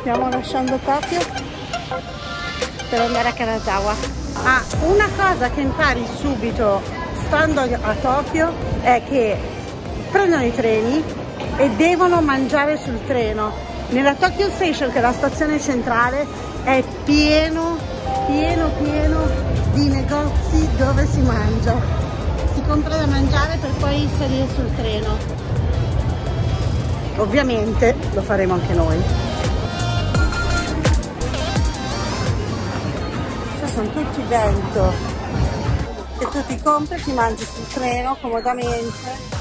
Stiamo lasciando Tokyo per andare a Kanazawa. Una cosa che impari subito stando a Tokyo è che prendono i treni e devono mangiare sul treno. Nella Tokyo Station, che è la stazione centrale, è pieno di negozi dove si mangia. Si compra da mangiare per poi salire sul treno. Ovviamente lo faremo anche noi. Sono tutti bento che tu ti compri e ti mangi sul treno comodamente.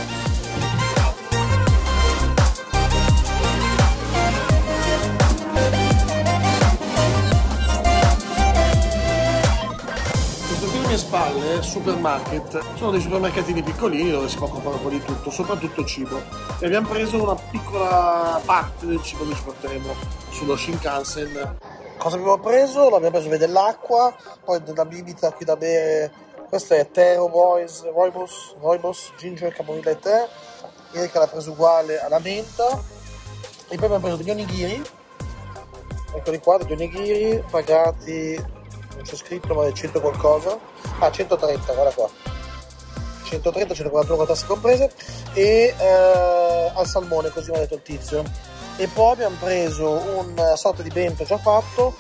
Alle mie spalle, supermarket, sono dei supermercatini piccolini dove si può comprare un po' di tutto, soprattutto cibo. E abbiamo preso una piccola parte del cibo che ci porteremo sullo Shinkansen. Cosa abbiamo preso? L'abbiamo preso dell'acqua, poi della bibita qui da bere. Questo è tè Rooibos, ginger, camomilla e tè. Erika l'ha preso uguale alla menta. E poi abbiamo preso degli onigiri. Eccoli qua, degli onigiri pagati, non c'è scritto, ma è 100 qualcosa. 130, guarda qua. 130, 141 con tasse comprese. E al salmone, così mi ha detto il tizio. E poi abbiamo preso una sorta di bento già fatto,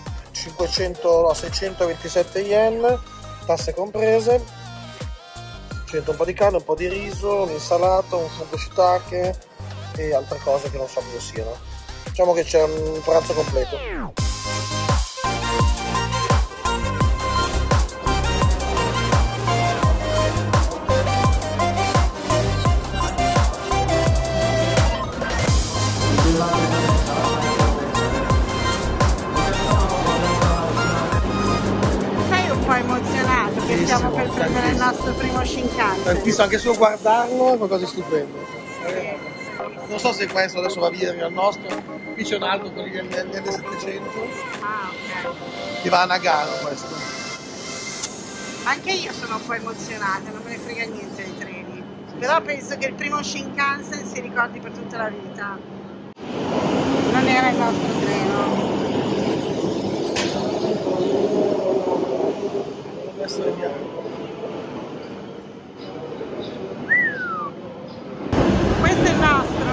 627 yen, tasse comprese, c'entra un po' di carne, un po' di riso, un'insalata, un fungo shiitake e altre cose che non so cosa siano. Diciamo che c'è un pranzo completo. Stiamo per prendere il nostro primo Shinkansen. Tantissimo, anche solo guardarlo è qualcosa di stupendo. Non so se questo adesso va via al nostro. Qui c'è un altro, quelli degli anni 700. Ok. Che va a Nagano questo. Anche io sono un po' emozionata, non me ne frega niente dei treni. Però penso che il primo Shinkansen si ricordi per tutta la vita. Non era il nostro treno. Questo è il nostro?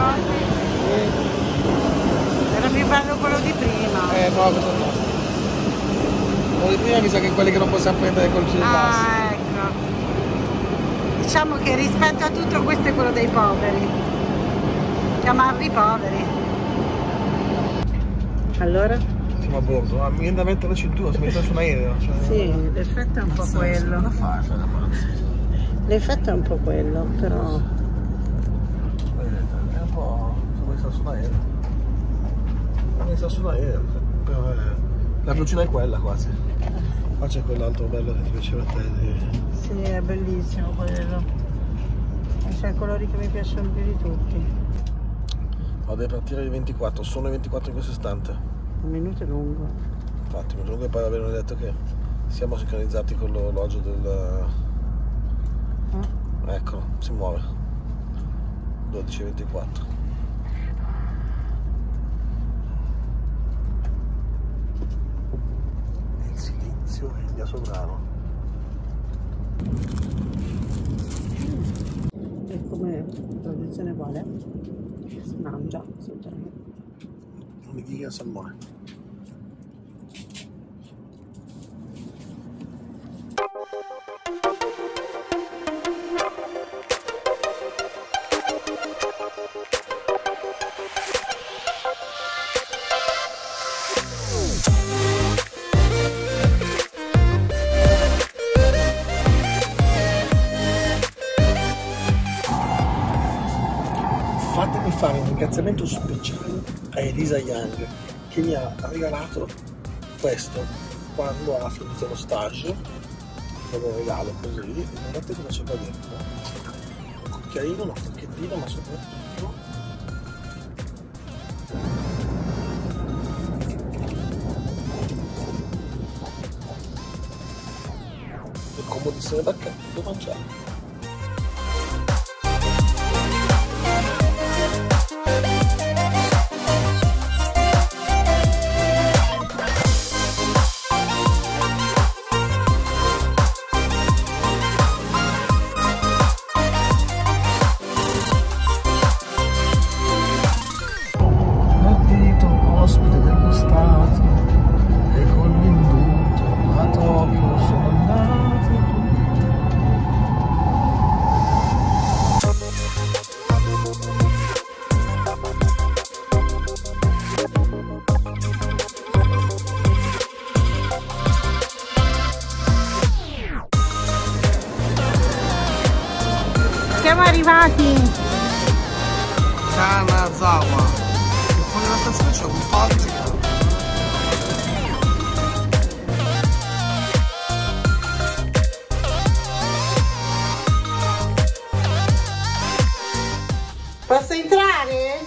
Era più bello quello di prima. No, questo è il nostro. Quello di prima mi sa che quelli che non possiamo prendere col G-Pass. Ecco. Diciamo che rispetto a tutto questo è quello dei poveri. Chiamarli poveri. Allora? Siamo a bordo, ma mi viene da mettere la cintura, si mette su un aereo. Cioè, sì, l'effetto è un po' quello. Cosa fai? L'effetto è un po' quello, però. Vedete, è un po'. Come sta su un aereo. Come sta su un aereo. Però la velocità è quella quasi. Qua c'è quell'altro bello che ti piaceva a te. Sì, è bellissimo quello. C'è colori che mi piacciono più di tutti. Deve partire alle 24, sono le 24 in questo istante. Un minuto è lungo. Infatti, un minuto lungo, e poi avevano detto che siamo sincronizzati con l'orologio del... Eccolo, si muove. 12:24. Il silenzio regna sovrano. E come tradizione vuole? Si mangia sul treno. Onigiri al salmone. Fatemi fare un ringraziamento speciale a Elisa Young, che mi ha regalato questo quando ha finito lo stage, come regalo così. Guardate cosa c'è qua dentro: un cucchiaino, una forchettina, ma soprattutto le comodissime bacchette da mangiare. Siamo arrivati. Kanazawa. E fuori dalla stazione c'è un ponte. Posso entrare?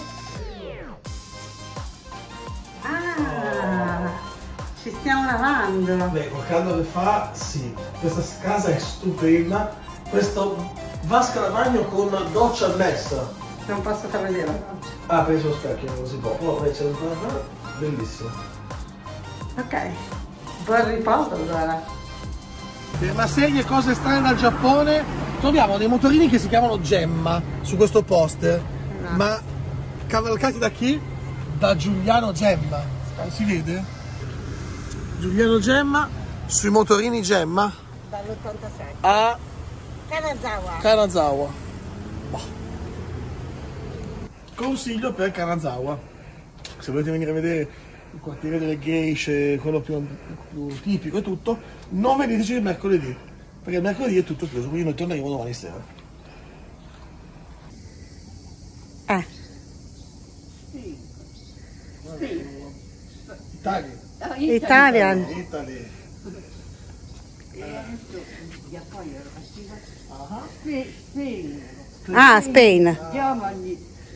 Ah, ci stiamo lavando. Beh, col caldo che fa, sì. Questa casa è stupenda. Questo vasca da bagno con doccia annessa. Non posso far vedere. Ah, penso lo specchio, non si può. Però c'è bellissimo. Ok, buon riposo allora. Per una serie cose strane dal Giappone troviamo dei motorini che si chiamano Gemma su questo poster. No. Ma cavalcati da chi? Da Giuliano Gemma. Si vede? Giuliano Gemma sui motorini Gemma Dall'86. a Kanazawa. Kanazawa. Boh. Consiglio per Kanazawa. Se volete venire a vedere il quartiere delle geishe, quello più tipico e tutto, non veniteci il mercoledì, perché il mercoledì è tutto chiuso, quindi noi torneremo domani sera. Italian. Italy. Ah, Spain. Germany,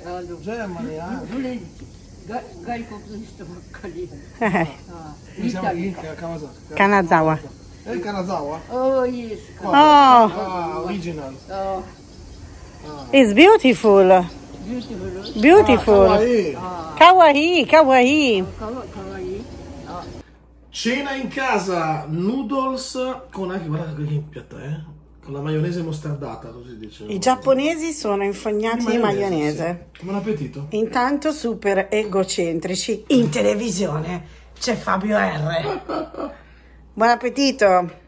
外国の人ばっかり。 siamo in Kanazawa. È il Kanazawa? Oh, yes. Oh, Ah, original. Oh, it's beautiful. beautiful. Beautiful. Kawaii. Kawaii, kawaii. かわいい。 Cena in casa, noodles con anche, guardate che piatto è, con la maionese mostardata, così dice. I giapponesi sono infognati di maionese. Sì. Buon appetito. Intanto super egocentrici. In televisione c'è Fabio R. Buon appetito.